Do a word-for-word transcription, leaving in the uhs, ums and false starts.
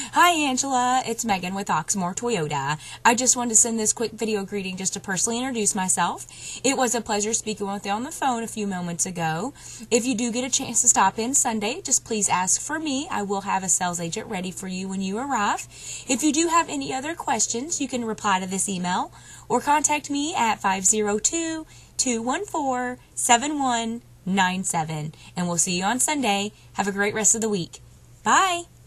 Hi Angela, it's Megan with Oxmoor Toyota. I just wanted to send this quick video greeting just to personally introduce myself. It was a pleasure speaking with you on the phone a few moments ago. If you do get a chance to stop in Sunday, just please ask for me. I will have a sales agent ready for you when you arrive. If you do have any other questions, you can reply to this email or contact me at five zero two, two one four, seven one nine seven. And we'll see you on Sunday. Have a great rest of the week. Bye!